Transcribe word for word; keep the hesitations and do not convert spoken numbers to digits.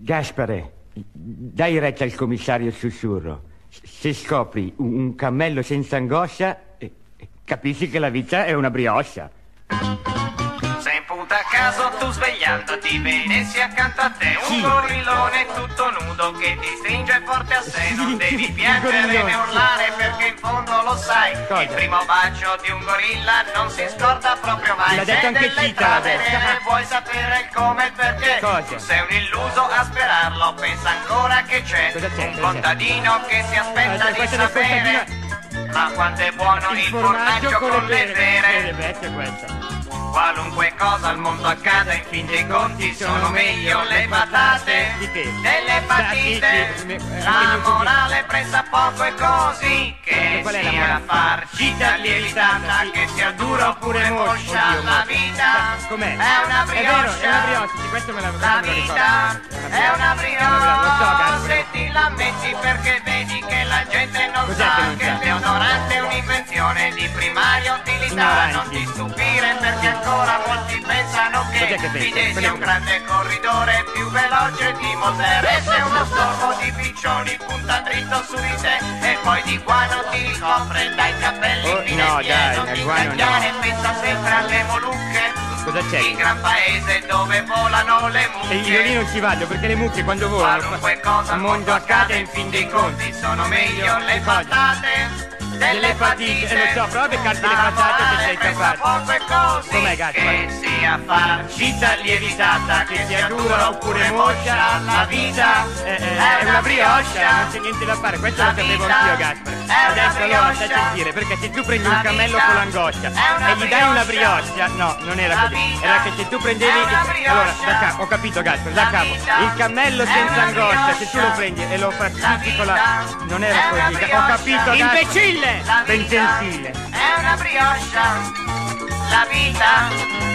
Gaspare, dai retta al commissario Sussurro. Se scopri un, un cammello senza angoscia, eh, capisci che la vita è una brioche. Se in punta a caso tu svegliandoti vedessi accanto a te un Sì. gorillone tutto nudo che ti stringe forte a sé, non Sì, devi il piangere gorillone, né sì. urlare perché in fondo lo sai. Cosa? Il primo bacio di un gorilla non si scorda proprio mai. L'ha detto Se anche delle Cita, l'ha prove detto. nere vuoi sapere il come e il perché. Cosa? Tu sei un illuso a sperarlo, pensa ancora che c'è Cosa c'è? un Cosa c'è? contadino che si aspetta Ah, di questa del sapere. Ma quanto è buono il, formaggio con le pere. È vecchia questa. Qualunque cosa al mondo accada, in fin dei conti sono meglio le patate Di che? delle patite. Sì, sì, mi- La eh, morale pressa poco e così che Qual è la sia morale? farcita lievitata, che sia dura oppure moscia. Oddio, La moscia. vita Com'è? è una È vero, è una brioche. brioche, sì, questo me la questo La me lo ricordo. vita è una Lo so, brioche. Gaspare. Se ti lamenti perché vedi che la gente non Cos'è sa che non che sa? il deodorante è un'invenzione di primaria utilità. Ignoranti. Non ti stupire perché ancora molti pensano che Cos'è che Fide pensano? sia un grande corridore più veloce di Moser. E se uno stormo di piccioni punta dritto su di te e poi di guano ti ricopre dai capelli Oh, fino no, ai piedi. dai, Non al ti guano incagliare, no. pensa sempre alle Molucche. Cosa c'è? Il gran paese dove volano le E io lì mucche. non ci vado perché le mucche quando volano Qualunque cosa il mondo accade in fin dei conti sono meglio le Cosa? patate delle patite. Eh, lo so, prova a beccarti le patate se sei capace. Poco e così Com'è, Gaspare? che sia farcita lievitata, che sia dura oppure moscia, la vita Eh, eh, è una brioche, non c'è niente da fare, questo La lo sapevo vita anch'io, Gaspare. è una Adesso allora stai a brioche. sentire, perché se tu prendi La un cammello vita con l'angoscia è una e gli dai una brioche. brioche, no, non era La così, vita era che se tu prendevi, è una brioche. allora, da capo, ho capito, Gaspare, da La capo, vita il cammello è senza una angoscia, se tu lo brioche. prendi e lo La farcifi con la... vita non era è una così, ho brioche. capito, Gaspare. Imbecille! La vita Pensensile. è una brioche, la vita